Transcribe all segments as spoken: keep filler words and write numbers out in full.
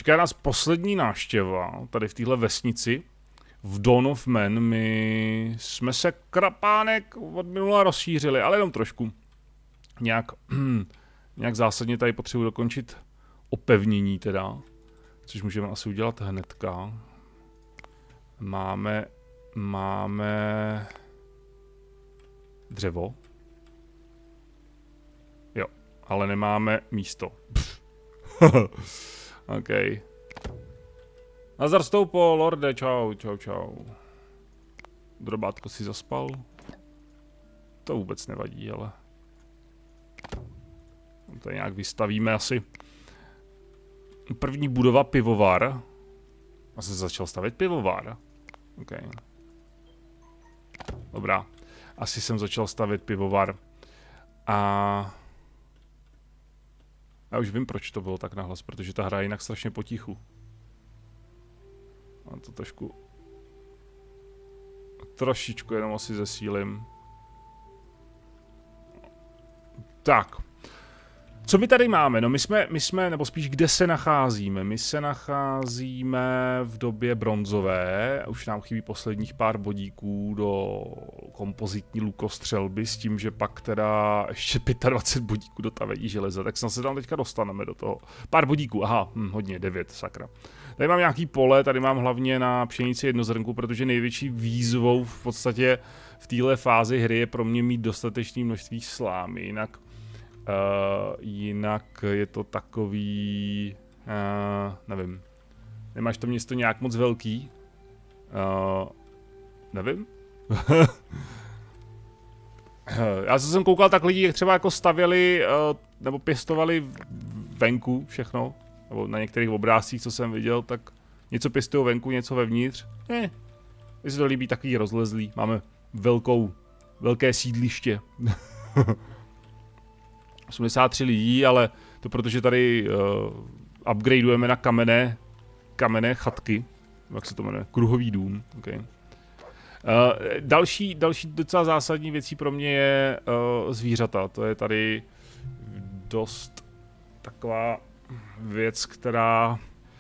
Čeká nás poslední návštěva tady v téhle vesnici. V Dawn of Man. My jsme se krapánek od minula rozšířili, ale jenom trošku. Nějak, nějak zásadně tady potřebuji dokončit opevnění teda. Což můžeme asi udělat hnedka. Máme, máme dřevo. Jo, ale nemáme místo. OK. Nazdar stoupo, lorde, čau, čau, čau. Drobátko si zaspal. To vůbec nevadí, ale... Tady nějak vystavíme asi. První budova pivovar. A se začal stavět pivovar. OK. Dobrá. Asi jsem začal stavět pivovar. A... Já už vím, proč to bylo tak nahlas, protože ta hra je jinak strašně potichu. A to trošku... Trošičku jenom asi zesílím. Tak. Co my tady máme? No my jsme, my jsme, nebo spíš kde se nacházíme? My se nacházíme v době bronzové. Už nám chybí posledních pár bodíků do kompozitní lukostřelby s tím, že pak teda ještě dvacet pět bodíků do tavení železa. Tak snad se tam teďka dostaneme do toho. Pár bodíků, aha, hm, hodně, devět, sakra. Tady mám nějaký pole, tady mám hlavně na pšenici jednozrnku, protože největší výzvou v podstatě v téhle fázi hry je pro mě mít dostatečné množství slámy, jinak Uh, jinak je to takový, uh, nevím, nemáš to město nějak moc velký? Uh, nevím. Já jsem koukal, tak lidi jak třeba jako stavěli, uh, nebo pěstovali venku všechno, nebo na některých obrázcích, co jsem viděl, tak něco pěstují venku, něco vevnitř. Ne, mně se to líbí takový rozlezlý, máme velkou, velké sídliště. osmdesát tři lidí, ale to protože tady uh, upgradeujeme na kamenné, kamenné chatky, jak se to jmenuje, kruhový dům. Okay. Uh, další, další docela zásadní věcí pro mě je uh, zvířata. To je tady dost taková věc, která...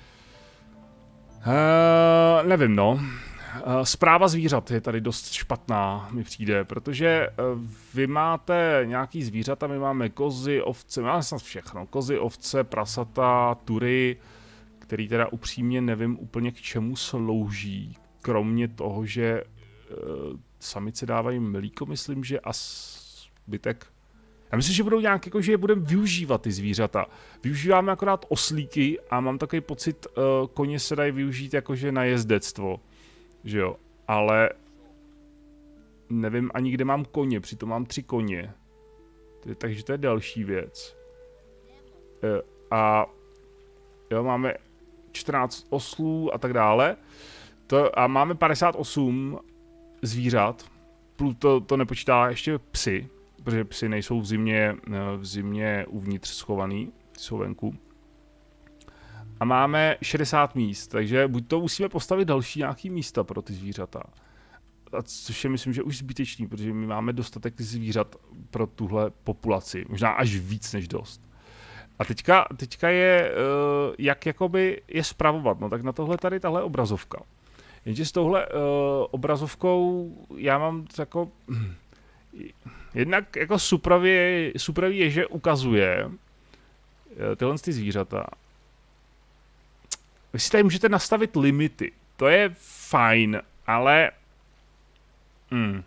Uh, nevím, no. Správa zvířat je tady dost špatná, mi přijde, protože vy máte nějaký zvířata, my máme kozy, ovce, máme snad všechno, kozy, ovce, prasata, tury, který teda upřímně nevím úplně k čemu slouží, kromě toho, že uh, samice dávají mlíko, myslím, že a zbytek. Já myslím, že budou nějak, jako, že je budeme využívat ty zvířata. Využíváme akorát oslíky a mám takový pocit, uh, koně se dají využít jakože na jezdectvo. Že jo, ale nevím ani kde mám koně, přitom mám tři koně. Takže to je další věc. E, a jo, máme čtrnáct oslů a tak dále. To, a máme padesát osm zvířat. Plus to, to nepočítá ještě psy, protože psy nejsou v zimě, v zimě uvnitř schovaný, ty jsou venku. A máme šedesát míst, takže buď to musíme postavit další nějaký místa pro ty zvířata. A což je myslím, že už zbytečný, protože my máme dostatek zvířat pro tuhle populaci. Možná až víc než dost. A teďka, teďka je, uh, jak jakoby je spravovat. No tak na tohle tady tahle obrazovka. Jenže s touhle uh, obrazovkou já mám jako... Jednak jako supravě, supravě je, že ukazuje uh, tyhle ty zvířata. Vy si tady můžete nastavit limity, to je fajn, ale... Hmm.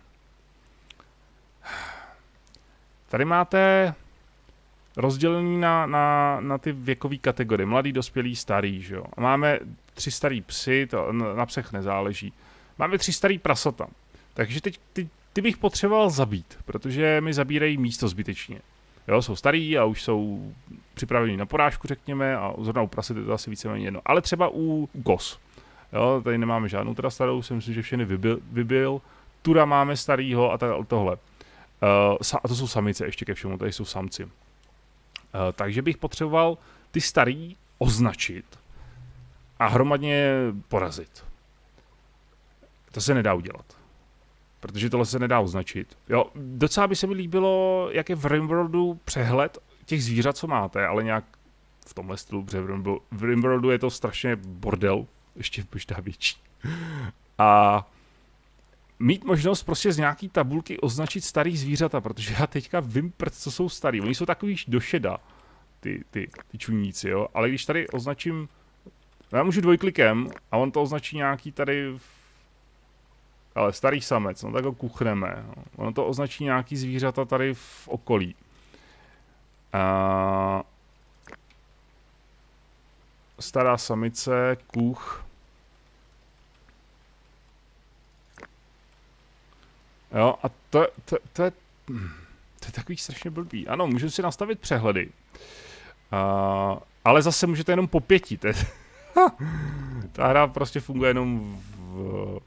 Tady máte rozdělení na, na, na ty věkové kategorie, mladý, dospělý, starý, že jo. A máme tři starý psy, to na psech nezáleží. Máme tři starý prasata, takže teď ty, ty bych potřeboval zabít, protože mi zabírají místo zbytečně. Jo, jsou starý a už jsou připravení na porážku, řekněme, a zrovna u prasy to asi víceméně jedno. Ale třeba u koz. Jo, tady nemáme žádnou teda starou, si myslím, že všechny vybil, vybil. Tura máme starýho a tohle. Uh, a to jsou samice ještě ke všemu, tady jsou samci. Uh, takže bych potřeboval ty starý označit a hromadně porazit. To se nedá udělat. Protože tohle se nedá označit. Jo, docela by se mi líbilo, jak je v Rimworldu přehled těch zvířat, co máte, ale nějak v tomhle stylu, protože v Rimworldu je to strašně bordel, ještě možná větší. A mít možnost prostě z nějaký tabulky označit starý zvířata, protože já teďka vím, co jsou starý. Oni jsou takový do šeda, ty, ty, ty čuníci, jo. Ale když tady označím, já můžu dvojklikem a on to označí nějaký tady, ale starý samec, no tak ho kuchneme. No. Ono to označí nějaký zvířata tady v okolí. A... stará samice, kuch. Jo, a to, to, to, je, to je takový strašně blbý. Ano, můžu si nastavit přehledy. Uh, ale zase můžete jenom po pěti. To je, ta hra prostě funguje jenom v...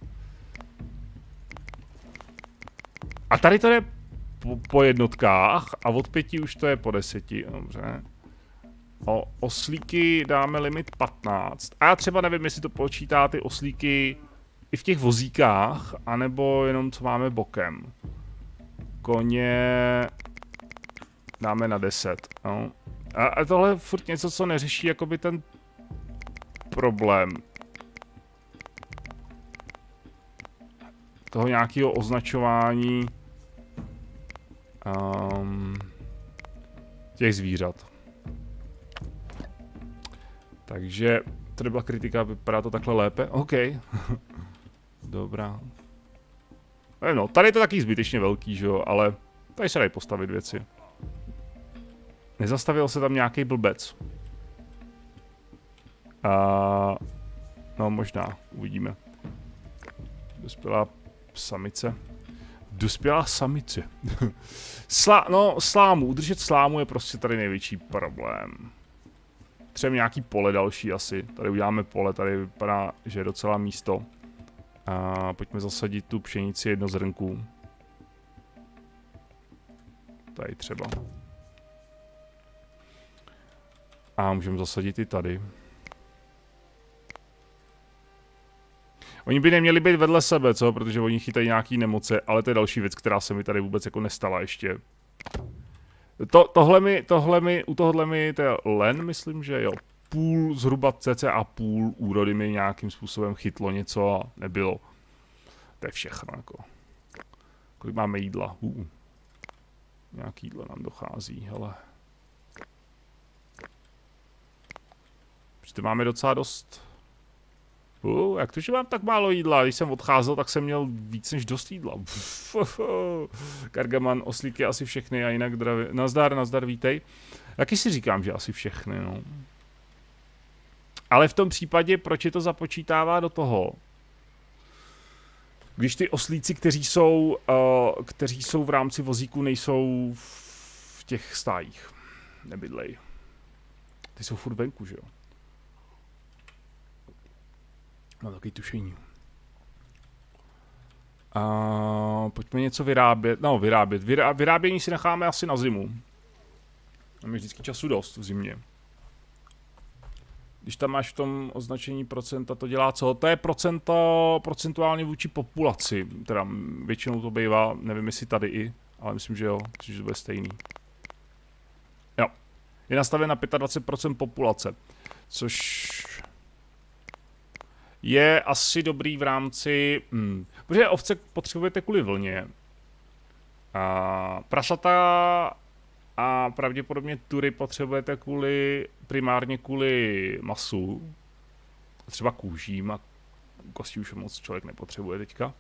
A tady to je po, po jednotkách a od pěti už to je po deseti. Dobře. O oslíky dáme limit patnáct. A já třeba nevím, jestli to počítá ty oslíky i v těch vozíkách, anebo jenom co máme bokem. Koně dáme na deset. No. A, a tohle je furt něco, co neřeší jakoby ten problém toho nějakého označování um, těch zvířat. Takže tady byla kritika, vypadá to takhle lépe. OK. Dobrá. No, tady je to taky zbytečně velký, že jo, ale tady se dají postavit věci. Nezastavil se tam nějaký blbec. A... no, možná, uvidíme. Dospělá samice. Dospělá samice. Slá... no, slámu, udržet slámu je prostě tady největší problém. Třeba nějaký pole další asi. Tady uděláme pole, tady vypadá, že je docela místo. A pojďme zasadit tu pšenici jednozrnků. Tady třeba. A můžeme zasadit i tady. Oni by neměli být vedle sebe, co? Protože oni chytají nějaký nemoce, ale to je další věc, která se mi tady vůbec jako nestala ještě. To, tohle mi, tohle mi, u tohohle mi, to je len, myslím, že jo. Půl, zhruba cca půl úrody mi nějakým způsobem chytlo něco a nebylo. To je všechno, jako. Kolik máme jídla? Uh. Nějaký jídlo nám dochází, hele. Protože máme docela dost. Uh, jak to, že mám tak málo jídla? Když jsem odcházel, tak jsem měl víc než dost jídla. Gargaman, oslíky asi všechny a jinak dravě. Nazdar, nazdar, vítej. Taky si říkám, že asi všechny, no. Ale v tom případě, proč je to započítává do toho? Když ty oslíci, kteří jsou, uh, kteří jsou v rámci vozíku, nejsou v těch stájích. Nebydlej. Ty jsou furt venku, že jo? No, takový tušení. Uh, pojďme něco vyrábět. No, vyrábět. Vyrá, vyrábění si necháme asi na zimu. Máme vždycky času dost v zimě. Když tam máš v tom označení procenta, to dělá co? To je procento, procentuálně vůči populaci. Teda většinou to bývá, nevím jestli tady i, ale myslím, že jo, že to bude stejný. Jo. Je nastaven na dvacet pět procent populace. Což je asi dobrý v rámci... Hmm, protože ovce potřebujete kvůli vlně. A prasata a pravděpodobně tury potřebujete kvůli, primárně kvůli masu. Třeba kůžím a kostí už moc člověk nepotřebuje teďka.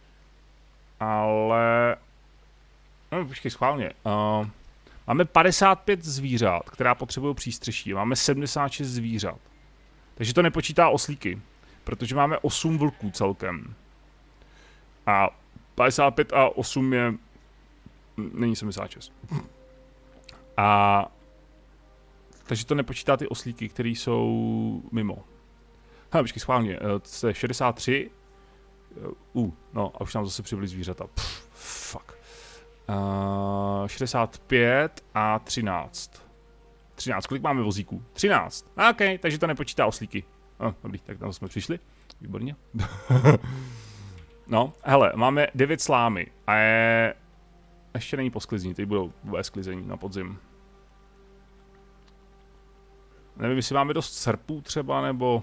Ale... No, počkej, schválně. Uh, máme padesát pět zvířat, která potřebují přístřeší. Máme sedmdesát šest zvířat. Takže to nepočítá oslíky. Protože máme osm vlků celkem. A padesát pět a osm je... Není sedmdesát šest. A... Takže to nepočítá ty oslíky, které jsou mimo. Ha, počkej, schválně. To je šedesát tři. Uh, no a už nám zase přibyly zvířata. Pff, fuck. Uh, šedesát pět a třináct. třináct, kolik máme vozíků? třináct. OK, takže to nepočítá oslíky. Oh, dobrý, tak tam jsme přišli. Výborně. No, hele, máme devět slámy. A je... ještě není po sklizení, teď budou bude sklizení na podzim. Nevím, jestli máme dost srpů třeba, nebo...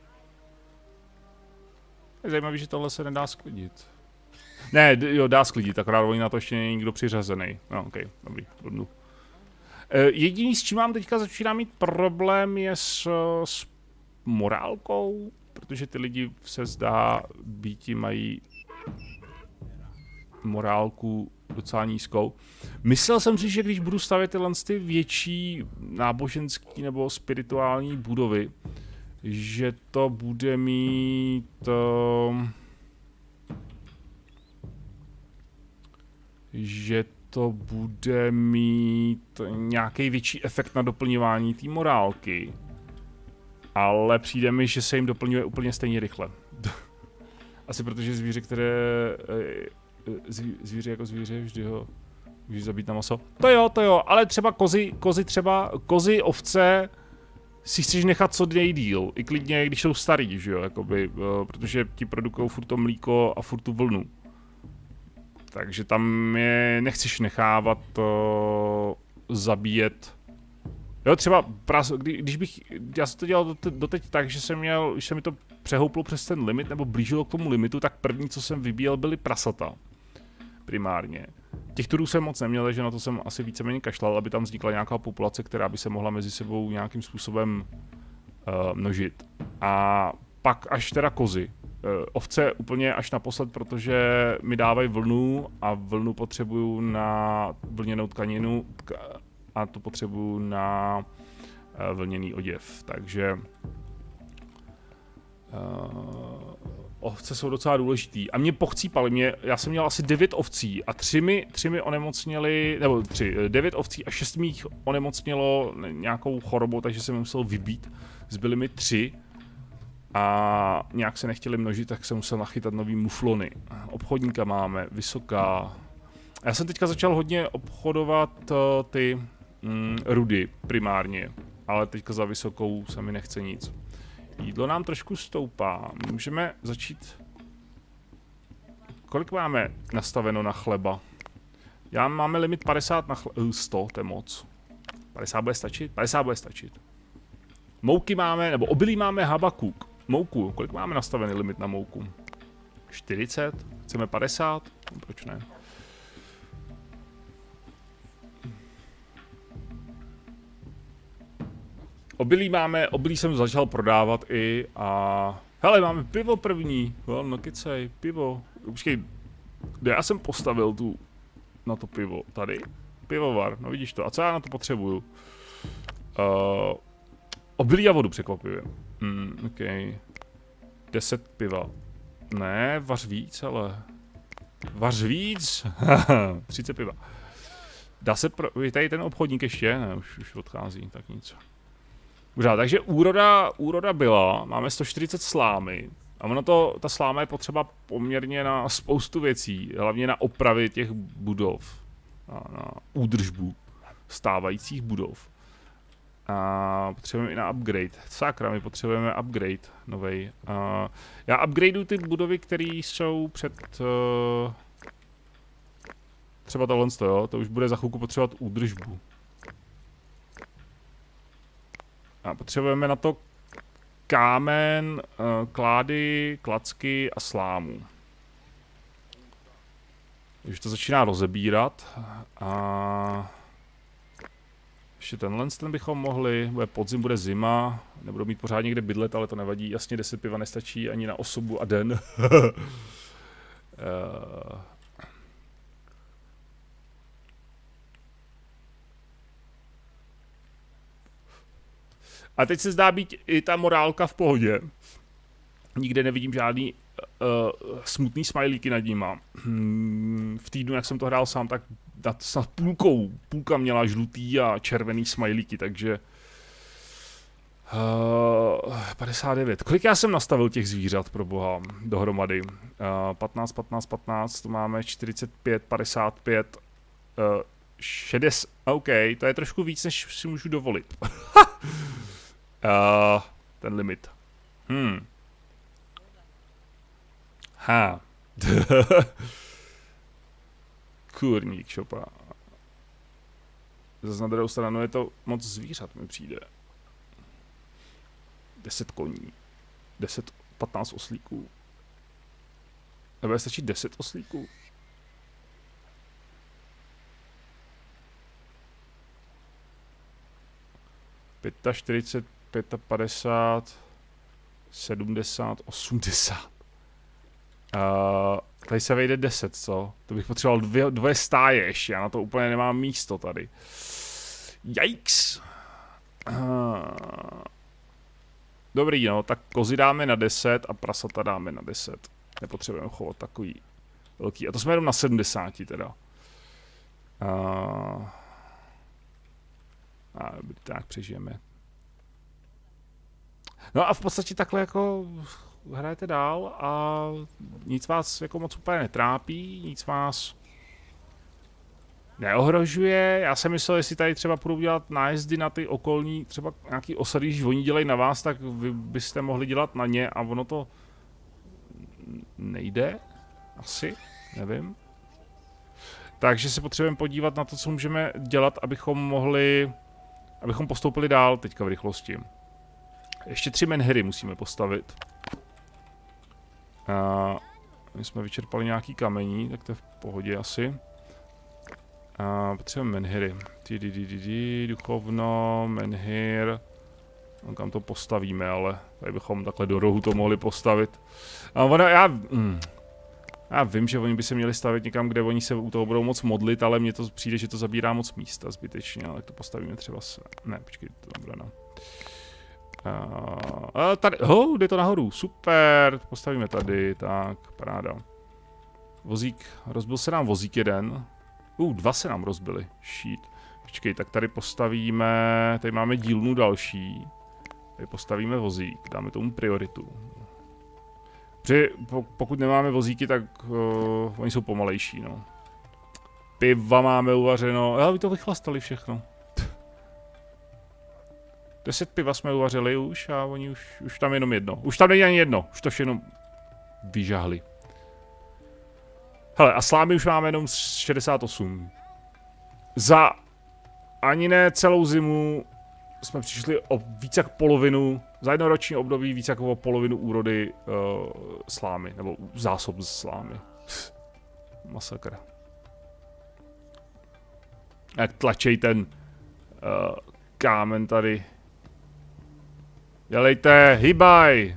Je zajímavé, že tohle se nedá sklidit. Ne, jo, dá sklidit, akorát oni na to ještě není nikdo přiřazený. No, okej, okay, dobrý, hodnu. E, jediný, s čím mám teďka začíná mít problém, je s, s morálkou, protože ty lidi se zdá býti mají morálku docela nízkou. Myslel jsem si, že když budu stavět tyhle ty větší náboženský nebo spirituální budovy, že to bude mít... Uh, že to bude mít nějaký větší efekt na doplňování té morálky. Ale přijde mi, že se jim doplňuje úplně stejně rychle. Asi protože zvíře, které... Zví, zvíře jako zvíře, vždy ho můžeš zabít na maso. To jo, to jo, ale třeba kozy, kozy třeba, kozy, ovce si chceš nechat co nejdýl. I klidně, když jsou starý, že jo, jakoby, protože ti produkují furt to mlíko a furt tu vlnu. Takže tam je nechceš nechávat to zabíjet. Jo, třeba, pras, kdy, když bych, já jsem to dělal doteď tak, že jsem měl, když se mi to přehouplo přes ten limit, nebo blížilo k tomu limitu, tak první, co jsem vybíjel, byly prasata. Primárně. Těch turů jsem moc neměl, takže na to jsem asi víceméně kašlal, aby tam vznikla nějaká populace, která by se mohla mezi sebou nějakým způsobem uh, množit. A pak až teda kozy. Uh, ovce úplně až naposled, protože mi dávají vlnu a vlnu potřebuju na vlněnou tkaninu a to potřebuju na uh, vlněný oděv. Takže uh, ovce jsou docela důležitý. A mě pochcípali, mě, já jsem měl asi devět ovcí a tři mi, tři mi onemocněli, nebo tři, devět ovcí a šest mých onemocnělo nějakou chorobou, takže jsem musel vybít. Zbyly mi tři a nějak se nechtěli množit, tak jsem musel nachytat nový muflony. Obchodníka máme, vysoká. Já jsem teďka začal hodně obchodovat uh, ty mm, rudy primárně, ale teďka za vysokou se mi nechce nic. Jídlo nám trošku stoupá. Můžeme začít... Kolik máme nastaveno na chleba? Já máme limit padesát na chleba. sto, to je moc. padesát bude stačit? padesát bude stačit. Mouky máme, nebo obilí máme habakuk. Mouku, kolik máme nastavený limit na mouku? čtyřicet? Chceme padesát? Proč ne? Obilí máme, obilí jsem začal prodávat i a... Hele, máme pivo první, well, no kecej, pivo. Počkej, kde já jsem postavil tu, na to pivo, tady? Pivovar, no vidíš to, a co já na to potřebuju? Uh, obilí a vodu překvapivě. Hmm, ok. deset piva. Ne, vař víc, ale... Vař víc? třicet piva. Dá se pro... Je tady ten obchodník ještě? Ne, už, už odchází, tak nic. Užá, takže úroda, úroda byla, máme sto čtyřicet slámy a ono to, ta sláma je potřeba poměrně na spoustu věcí, hlavně na opravy těch budov, na, na údržbu stávajících budov. A potřebujeme i na upgrade. Sakra, my potřebujeme upgrade novej. A já upgradeuju ty budovy, které jsou před... Uh, třeba tohle, jo, to už bude za chvilku potřebovat údržbu. A potřebujeme na to kámen, klády, klacky a slámu. Už to začíná rozebírat. A ještě tenhle ten bychom mohli, bude podzim, bude zima, nebudou mít pořád někde bydlet, ale to nevadí, jasně deset piva nestačí ani na osobu a den. uh, A teď se zdá být i ta morálka v pohodě. Nikde nevidím žádný uh, smutný smajlíky nad nima. Hmm, v týdnu, jak jsem to hrál sám, tak nad, snad půlkou, půlka měla žlutý a červený smajlíky, takže... Uh, padesát devět. Kolik já jsem nastavil těch zvířat, pro boha, dohromady? Uh, patnáct, patnáct, patnáct, to máme čtyřicet pět, padesát pět, uh, šedesát, OK, to je trošku víc, než si můžu dovolit. Uh, ten limit. Hmm. Ha. Kurník šopa. Zase na druhou stranu je to moc zvířat, mi přijde. deset koní. deset, patnáct oslíků. Nebo stačí deset oslíků? čtyřicet pět, padesát pět, sedmdesát, osmdesát. Uh, tady se vejde deset, co? To bych potřeboval dvě, dvě stáje ještě, já na to úplně nemám místo tady. Yikes. Uh, dobrý, no, tak kozy dáme na deset a prasata dáme na deset. Nepotřebujeme chovat takový velký. A to jsme jenom na sedmdesáti teda. Uh, a tak přežijeme. No a v podstatě takhle jako hrajete dál a nic vás jako moc úplně netrápí, nic vás neohrožuje. Já jsem myslel, jestli tady třeba půjdu dělat nájezdy na ty okolní, třeba nějaký osady, když oni dělají na vás, tak vy byste mohli dělat na ně a ono to nejde. Asi, nevím. Takže se potřebujeme podívat na to, co můžeme dělat, abychom mohli, abychom postoupili dál teďka v rychlosti. Ještě tři menhiry musíme postavit. A my jsme vyčerpali nějaký kamení, tak to je v pohodě asi. A potřebujeme menhiry. Duchovno, menhir. No, kam to postavíme, ale tady bychom takhle do rohu to mohli postavit. A ono, já, mm, já vím, že oni by se měli stavit někam, kde oni se u toho budou moc modlit, ale mně to přijde, že to zabírá moc místa zbytečně, ale tak to postavíme třeba se... Ne, počkej, to bude no. A tady, ho, jde to nahoru, super, postavíme tady, tak, paráda. Vozík, rozbil se nám vozík jeden. Uh, dva se nám rozbili, shit. Počkej, tak tady postavíme, tady máme dílnu další. Tady postavíme vozík, dáme tomu prioritu. Protože pokud nemáme vozíky, tak uh, oni jsou pomalejší, no. Piva máme uvařeno, ale vy to vychlastali všechno. Deset piva jsme uvařili už a oni už, už tam jenom jedno. Už tam není ani jedno, už to všechno vyžahli. Hele, a slámy už máme jenom šedesát osm. Za ani ne celou zimu jsme přišli o víc jak polovinu, za jednoroční období víc jak o polovinu úrody uh, slámy, nebo zásob z slámy. Masakr. Jak tlačej ten uh, kámen tady. Dělejte, hýbaj!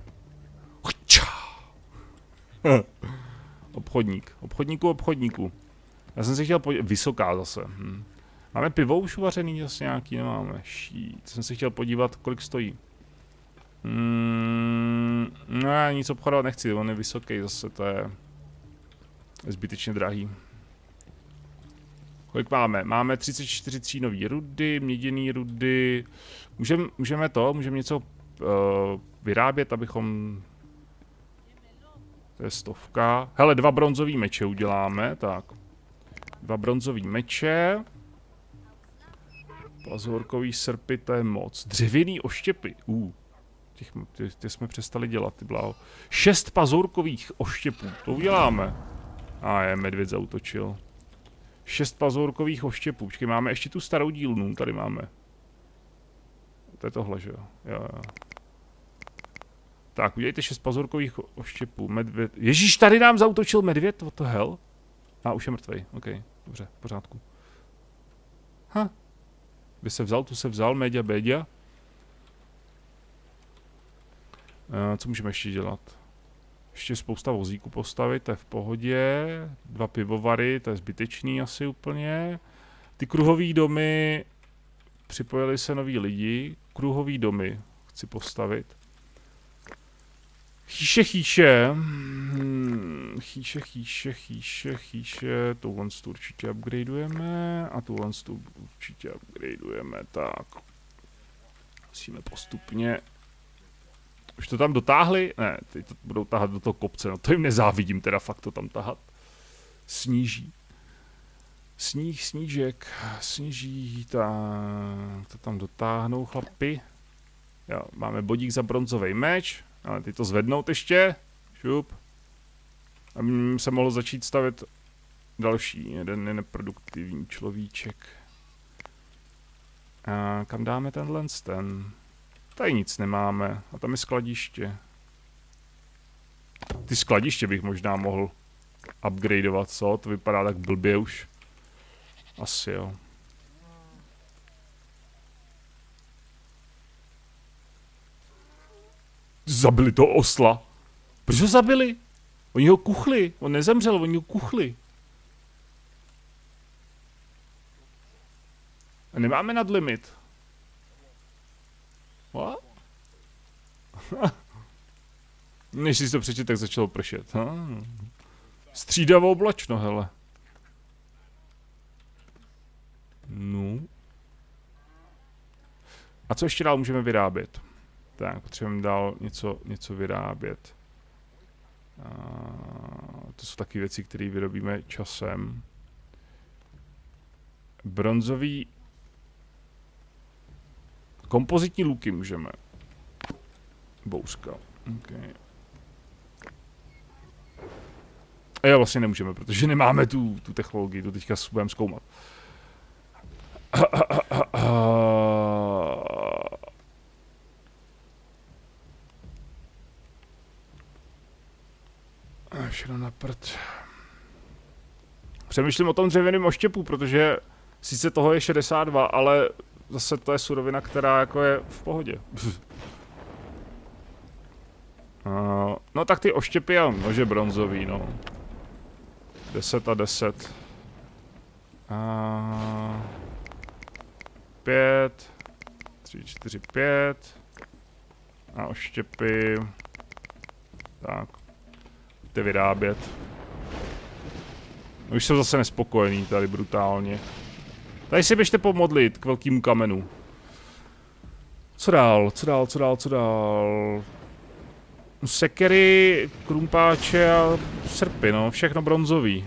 Obchodník, obchodníku, obchodníku. Já jsem si chtěl podívat, vysoká zase. Hm. Máme pivo už uvařený, zase nějaký nemáme. Šít, jsem si chtěl podívat, kolik stojí. Hmm, no já nic obchodovat nechci, on je vysoký zase, to je zbytečně drahý. Kolik máme? Máme třicet čtyři třínový rudy, měděný rudy. Můžeme můžeme to, můžeme něco uh, vyrábět, abychom... To je stovka. Hele, dva bronzový meče uděláme, tak. Dva bronzový meče. Pazurkový srpy, to je moc. Dřevěný oštěpy. Uh, těch, ty, ty jsme přestali dělat, ty bláho. Šest pazurkových oštěpů, to uděláme. A ah, je, medvěd zautočil. Šest pazurkových oštěpů. Počkej, máme ještě tu starou dílnu, tady máme. To je tohle, že jo? Jo, jo. Tak, udělejte šest pazurkových oštěpů. Medvěd. Ježíš, tady nám zautočil medvěd? What the hell? A ah, už je mrtvej. OK, dobře, v pořádku. Ha. Kde se vzal? Tu se vzal, média, bédia. Uh, co můžeme ještě dělat? Ještě spousta vozíků postavit, to je v pohodě. Dva pivovary, to je zbytečný asi úplně. Ty kruhové domy, připojili se noví lidi. Kruhové domy chci postavit. Chýše, chýše. Hmm, chýše, chýše, chýše, chýše. Tuhle tu určitě upgradeujeme. A tuhle tu určitě upgradeujeme. Tak. Musíme postupně. Už to tam dotáhli? Ne, teď to budou tahat do toho kopce. No to jim nezávidím teda fakt to tam tahat. Sníží. Sníh, snížek. Sníží. Tak. To tam dotáhnou chlapi. Jo, máme bodík za bronzový meč. Ale ty to zvednout ještě. Šup. A mě se mohlo začít stavit další. Jeden neproduktivní človíček. A kam dáme tenhle ten? Tady nic nemáme. A tam je skladiště. Ty skladiště bych možná mohl upgradeovat, co? To vypadá tak blbě už. Asi jo. Zabili to osla. Proč ho zabili? Oni ho kuchli. On nezemřel, oni ho kuchli. A nemáme nadlimit. What? Než si to přečet, tak začalo pršet. Hm. Střídavo oblačno, hele. No. A co ještě dál můžeme vyrábět? Tak, potřebujeme dál něco, něco vyrábět. A to jsou taky věci, které vyrobíme časem. Bronzový... Kompozitní luky můžeme. Bouřka. Okay. A jo, vlastně nemůžeme, protože nemáme tu, tu technologii, tu teďka budeme zkoumat. Všechno na prd. Přemýšlím o tom dřevěném oštěpu, protože sice toho je šedesát dva, ale zase to je surovina, která jako je v pohodě. Uh, no tak ty oštěpy a nože bronzový, no. deset a deset. Uh, pět. tři, čtyři, pět. A oštěpy. Tak. Jde vyrábět. Už jsem zase nespokojený tady brutálně. Tady si běžte pomodlit k velkému kamenu. Co dál, co dál, co dál, co dál? Sekery, krumpáče a srpy, no, všechno bronzový.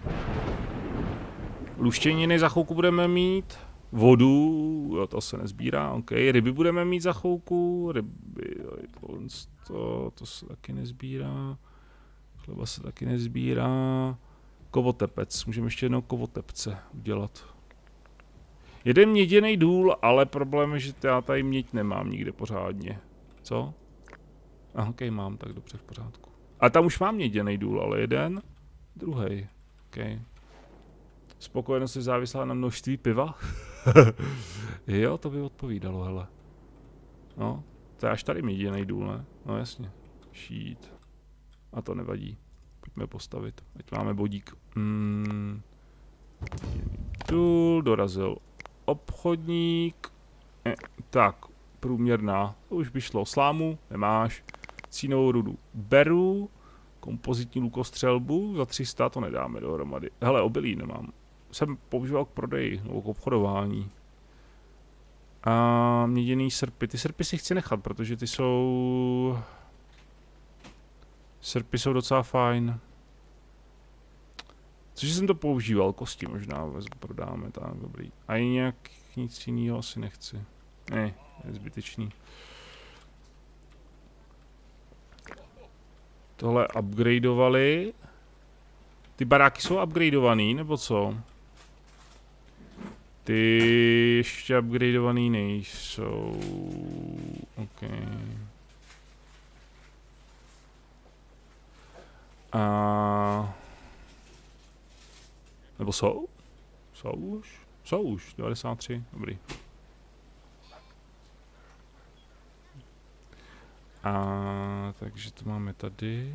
Luštěniny za chvilku budeme mít. Vodu, jo, to se nezbírá, ok. Ryby budeme mít za chvilku. Ryby, to, to, to se taky nezbírá. Chleba se taky nezbírá. Kovotepec, můžeme ještě jednou kovotepce udělat. Jeden měděný důl, ale problém je, že já tady měď nemám nikde pořádně. Co? Aha, ok, mám, tak dobře, v pořádku. A tam už mám měděný důl, ale jeden, druhý. Ok. Spokojenost je závislá na množství piva? Jo, to by odpovídalo, hele. No, to je až tady měděný důl, ne? No jasně. Šít. A to nevadí. Pojďme postavit. Ať máme bodík. Hmm. Důl, dorazil obchodník. Eh, tak, průměrná. To už by šlo. Slámu nemáš. Cínovou rudu beru. Kompozitní lukostřelbu za tři sta to nedáme dohromady. Hele, obilí nemám. Jsem používal k prodeji nebo k obchodování. A měděný srpy. Ty srpy si chci nechat, protože ty jsou... Srpy jsou docela fajn. Cože jsem to používal, kosti možná prodáme, tak dobrý. A i nějak nic jiného asi nechci. Ne, je zbytečný. Tohle upgradeovali. Ty baráky jsou upgradeovaný, nebo co? Ty ještě upgradeovaný nejsou. OK. A... Nebo jsou? Jsou už? Jsou už, devadesát tři, dobrý. A takže to máme tady.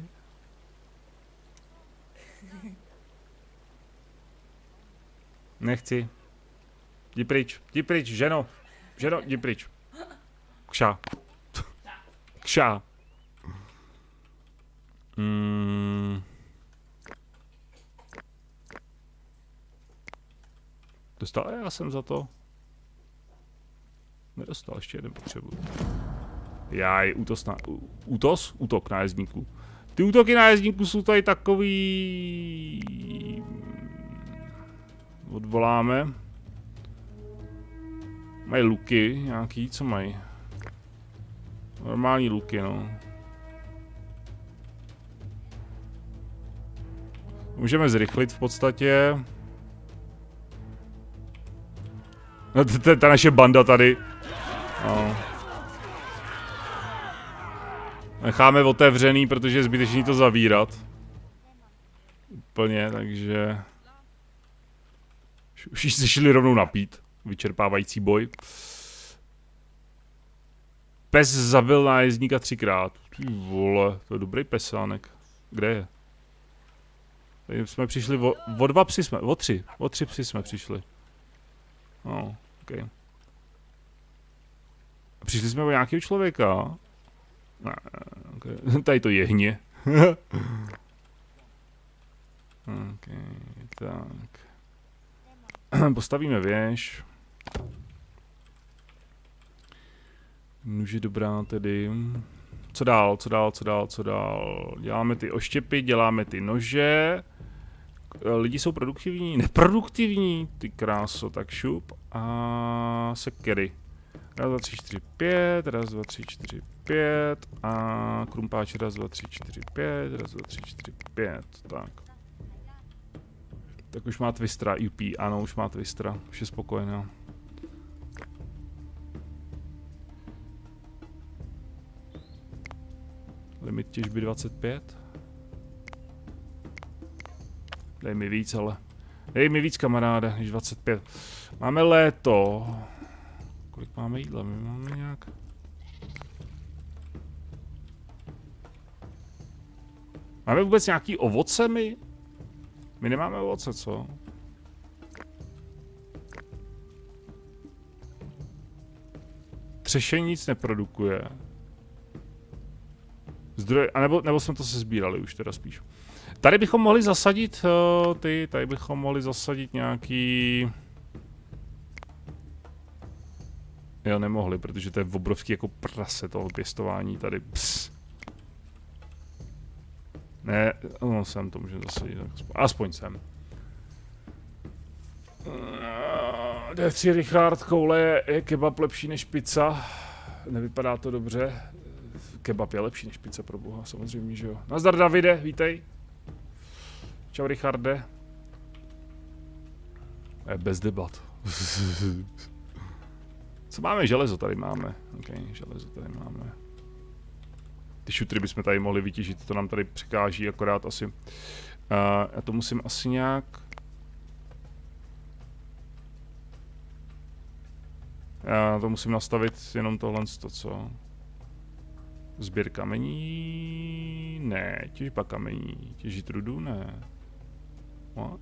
Nechci. Jdi pryč, jdi pryč, ženo. Ženo, jdi pryč. Kša. Kša. Hmm. Dostal já jsem za to? Nedostal, ještě jeden potřebuji. Jaj, útos na... Útos? Útok nájezdníků. Ty útoky nájezdníků jsou tady takový... Odvoláme. Mají luky nějaký, co mají? Normální luky, no. Můžeme zrychlit v podstatě. No, to je ta naše banda tady. No. Necháme otevřený, protože je zbytečný to zavírat. Úplně, takže... Už se šli rovnou napít. Vyčerpávající boj. Pes zabil nájezdníka třikrát. Ty vole, to je dobrý pesánek. Kde je? Tady jsme přišli o, o dva psy jsme, o tři. O tři psy jsme přišli. No, ok. Přišli jsme o nějakého člověka. Ne, okay. Tady to jehně. Ok, tak. Postavíme věž. Nůže dobrá tedy. Co dál, co dál, co dál, co dál? Děláme ty oštěpy, děláme ty nože. Lidi jsou produktivní, neproduktivní, ty kráso, tak šup. A sekery. Raz, dva, tři, čtyři, pět, raz, dva, tři, čtyři, pět. A krumpáč, raz, dva, tři, čtyři, pět, raz, dva, tři, čtyři, pět. Tak. Tak už má Twistra, U P, ano, už má Twistra, už je spokojená. Limit těžby dvacet pět. Dej mi víc, ale. Dej mi víc, kamaráde, než dvacet pět. Máme léto. Kolik máme jídla? My máme nějak... Máme vůbec nějaký ovoce my? My nemáme ovoce, co? Třešení nic neprodukuje. Zdroje, anebo, nebo jsme to se sbírali už teda spíš. Tady bychom mohli zasadit uh, ty, tady bychom mohli zasadit nějaký... Jo, nemohli, protože to je obrovský jako prase toho pěstování tady. Pss. Ne, no sem to můžeme zasadit, aspoň sem. D tři Richard, koule je, je kebab lepší než pizza. Nevypadá to dobře. Kebab je lepší než pizza, pro boha, samozřejmě, že jo. Nazdar Davide, vítej. Čau Richarde. Je bez debat. Co máme? Železo tady máme. Ok, železo tady máme. Ty šutry bychom tady mohli vytěžit, to nám tady překáží akorát asi. Uh, já to musím asi nějak... Já to musím nastavit jenom tohle, to co? Sběr kamení... Ne, těžba kamení. Těžit rudu? Ne. What?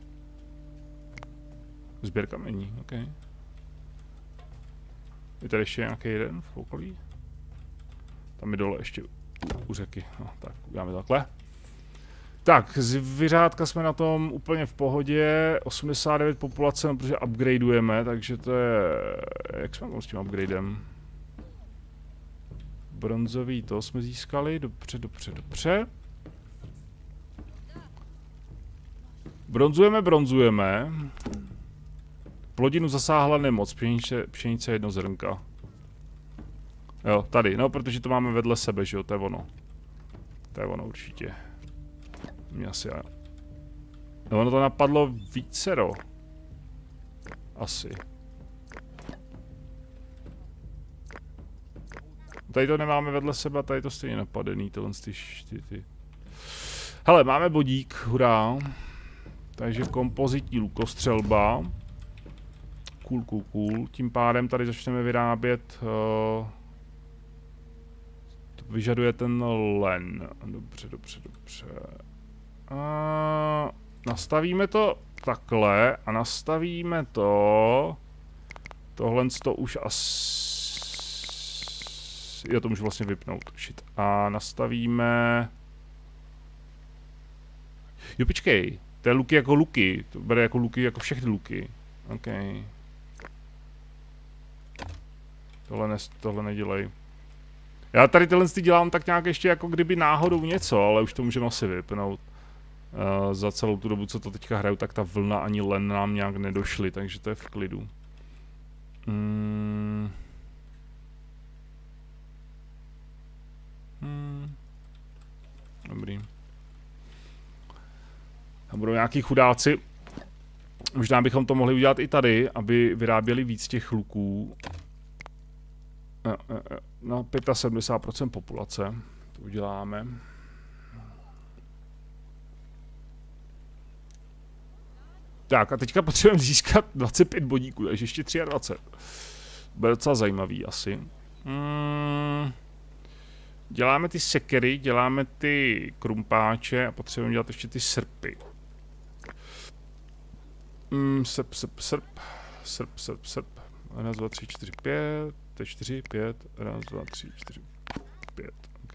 Sběr kamení, ok. Je tady ještě nějaký jeden v okolí? Tam je dole ještě u řeky. No, tak uděláme takhle. Tak, zvířátka jsme na tom úplně v pohodě. osmdesát devět populace, no, protože upgradeujeme, takže to je... Jak jsme tam s tím upgradem? Bronzový to jsme získali. Dobře, dobře, dobře. Bronzujeme, bronzujeme. Plodinu zasáhla nemoc, pšenice, pšenice jedno zrnka. Jo, tady, no, protože to máme vedle sebe, že jo, to je ono. To je ono určitě. Mě asi já. No, ono to napadlo vícero. Asi. Tady to nemáme vedle sebe, tady to stejně napadený, tyhle ty, ty, ty. Hele, máme bodík, hurá. Takže kompozitní lukostřelba. Cool, cool, cool. Tím pádem tady začneme vyrábět... Uh, to vyžaduje ten len. Dobře, dobře, dobře. Uh, nastavíme to takhle a nastavíme to... Tohle to už asi... Jo, to můžu vlastně vypnout. Shit. A nastavíme... Jo, počkej. To je luky jako luky. To bere jako luky jako všechny luky. OK. Tohle, ne, tohle nedělej. Já tady tyhle dělám tak nějak ještě jako kdyby náhodou něco, ale už to můžeme asi vypnout. Uh, za celou tu dobu, co to teďka hraju, tak ta vlna ani len nám nějak nedošly, takže to je v klidu. Hmm. Hmm. Dobrý. Tam budou nějaký chudáci. Možná bychom to mohli udělat i tady, aby vyráběli víc těch luků. Na sedmdesát pět procent populace. To uděláme. Tak a teďka potřebujeme získat dvacet pět bodíků, takže ještě dvacet tři. Bude docela zajímavý asi. Hmm. Děláme ty sekery, děláme ty krumpáče a potřebujeme dělat ještě ty srpy. Hmm, srp, srp, srp, srp, srp, srp. Raz, dva, tři, čtyři, pět, to je čtyři, pět, raz, dva, tři, čtyři, pět, ok.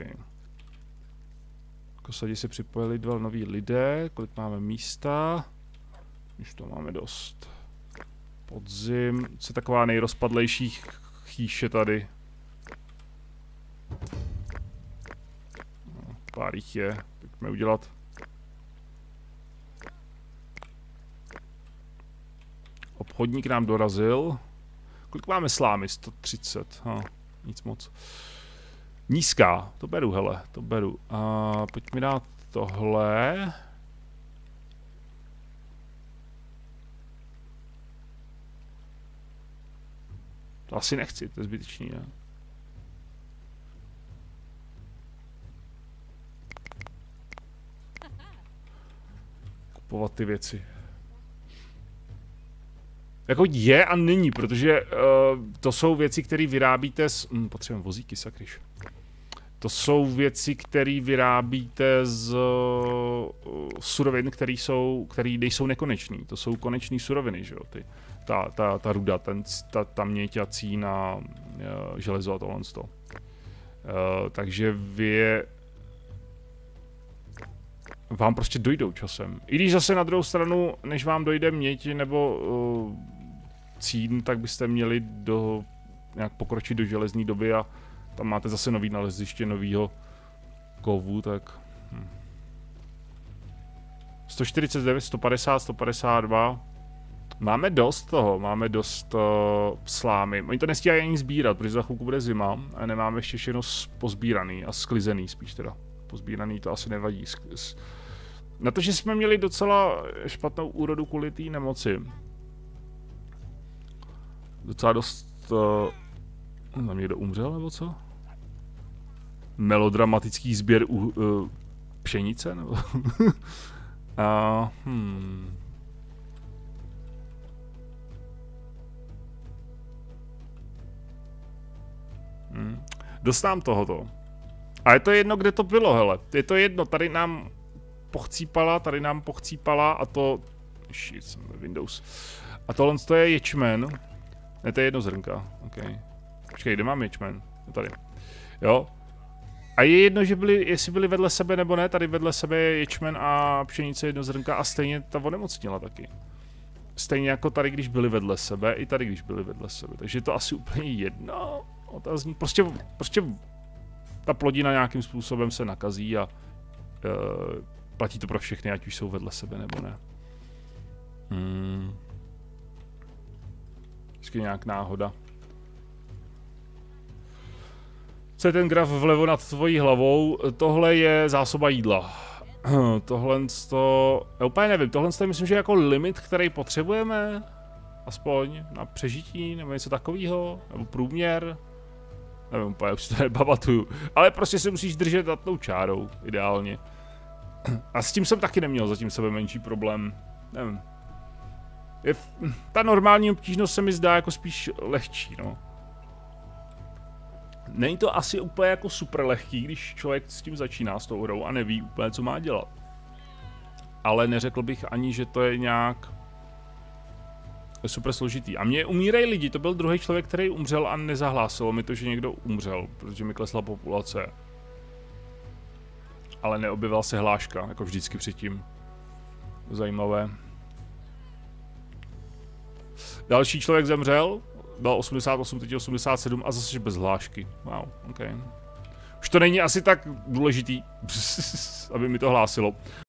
K osadě se připojili dva noví lidé, kolik máme místa? Už to máme dost. Podzim, co je taková nejrozpadlejší chýše tady? No, pár jich je, pojďme udělat. Obchodník nám dorazil. Kolik máme slámy? sto třicet. Ha, nic moc. Nízká, to beru, hele, to beru. A pojď mi dát tohle. To asi nechci, to je zbytečný, ne? Kupovat ty věci. Jako je a není, protože uh, to jsou věci, které vyrábíte z... Hm, potřebujeme vozíky, sakryš. To jsou věci, které vyrábíte z uh, surovin, které jsou, který nejsou nekonečný. To jsou konečné suroviny, že jo, ty. Ta, ta, ta ruda, ten, ta, ta měťací na uh, železo a tohle. Uh, takže vy vám prostě dojdou časem. I když zase na druhou stranu, než vám dojde měď nebo uh, cín, tak byste měli do, nějak pokročit do železné doby a tam máte zase nový naleziště novýho kovu, tak... Hm. sto čtyřicet devět, sto padesát, sto padesát dva. Máme dost toho, máme dost uh, slámy. Oni to nestíhají ani sbírat, protože za chvilku bude zima a nemáme ještě všechno pozbíraný a sklizený spíš teda. Pozbíraný to asi nevadí. Na to, že jsme měli docela špatnou úrodu kvůli té nemoci. Docela dost... Uh, tam někdo umřel, nebo co? Melodramatický sběr u, uh, pšenice, nebo? uh, hmm... Hmm. Dostám tohoto. A je to jedno, kde to bylo, hele. Je to jedno, tady nám pochcípala, tady nám pochcípala a to... Shit, jsem ve Windows. A tohle to je ječmen. Ne, to je jedno zrnka, ok. Počkej, kde mám ječmen? Tady. Jo. A je jedno, že byli, jestli byli vedle sebe nebo ne, tady vedle sebe je ječmen a pšenice jedno zrnka a stejně ta onemocnila taky. Stejně jako tady, když byli vedle sebe, i tady, když byli vedle sebe. Takže je to asi úplně jedno otázník. Prostě, prostě ta plodina nějakým způsobem se nakazí a uh, platí to pro všechny, ať už jsou vedle sebe nebo ne. Hmm. Vždycky nějak náhoda. Co je ten graf vlevo nad tvojí hlavou? Tohle je zásoba jídla. Tohle to... Já úplně nevím, tohle to myslím, že je jako limit, který potřebujeme. Aspoň na přežití, nebo něco takového, nebo průměr. Nevím úplně, už si to nepamatuju. Ale prostě se musíš držet nad tou čárou, ideálně. A s tím jsem taky neměl zatím sebe menší problém. Nevím. Je v... Ta normální obtížnost se mi zdá jako spíš lehčí, no. Není to asi úplně jako super lehký, když člověk s tím začíná s tou hrou a neví úplně, co má dělat. Ale neřekl bych ani, že to je nějak super složitý. A mě umírají lidi, to byl druhý člověk, který umřel a nezahlásilo mi to, že někdo umřel, protože mi klesla populace. Ale neobjevila se hláška, jako vždycky předtím. Zajímavé. Další člověk zemřel, byl osmdesát osm, teď osmdesát sedm a zase bez hlášky. Wow, ok. Už to není asi tak důležitý, aby mi to hlásilo.